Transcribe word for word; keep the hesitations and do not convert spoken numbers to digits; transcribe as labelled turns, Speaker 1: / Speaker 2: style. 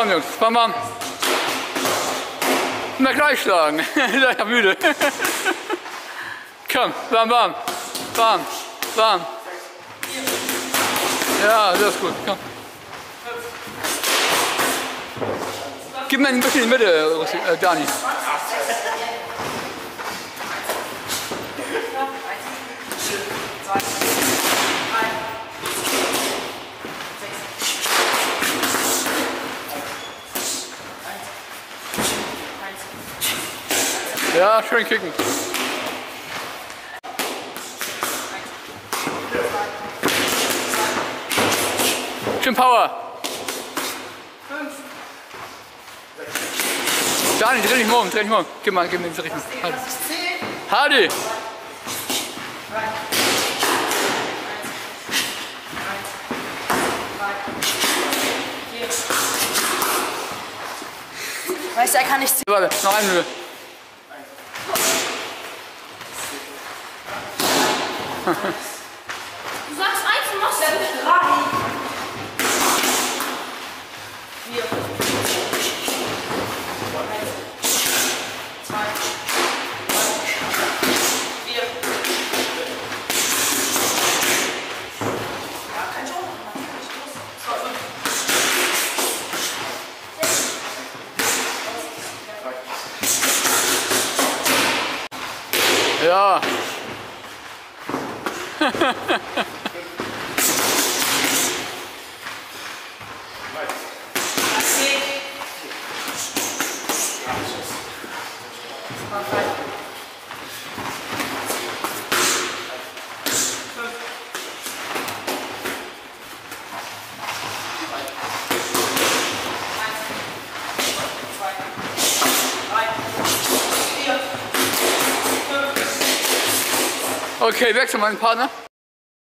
Speaker 1: Komm Jungs, bam bam. Immer gleich schlagen. Ich bin müde. Komm, bam bam. Bam, bam. Ja, das ist gut. Komm. Gib mir ein bisschen in die Mitte, äh, Dani. Ja, schön kicken. Schön Power. Dani, dreh dich mal um, dreh dich mal um. Gib mal, gib mir diese Richtung. Hardy.
Speaker 2: Weißt du, er kann nicht ziehen.
Speaker 1: Warte, noch eine Höhe.
Speaker 2: Du sagst eins und machst dann drei. Vier. Zwei. Vier. Ja, kein Schon.
Speaker 1: Ja. Okay, wechsel meinen Partner.